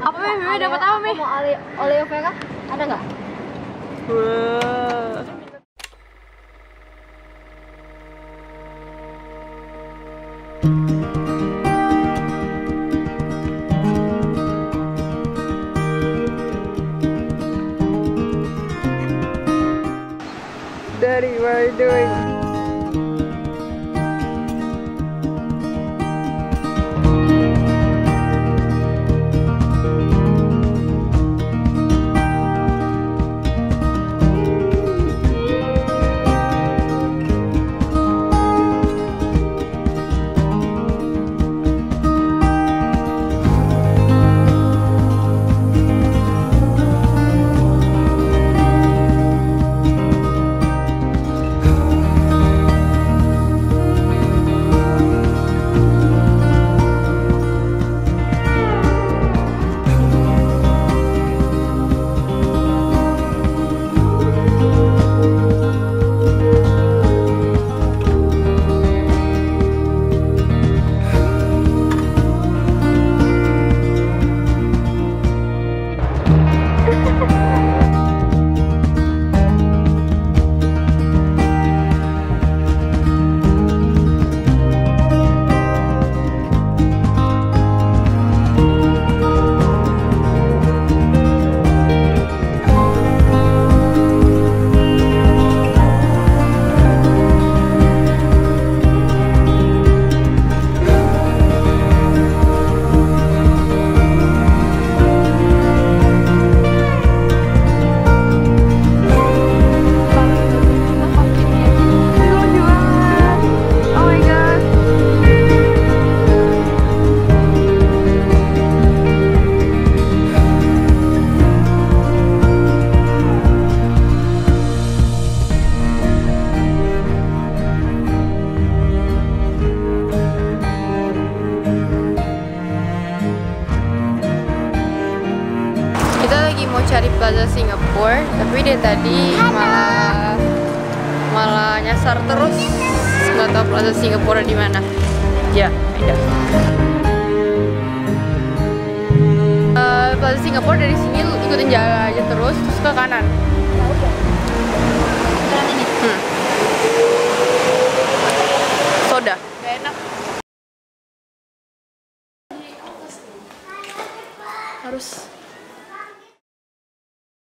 Apa Mimi dapat apa Mimi? Mau oleo vera ada nggak? Wah. Daddy, what are you doing? Mau cari Plaza Singapura, tapi dia tadi malah nyasar terus, nggak tahu Plaza Singapura di mana. Ya, beda. Plaza Singapura dari sini ikutin jalan aja terus ke kanan.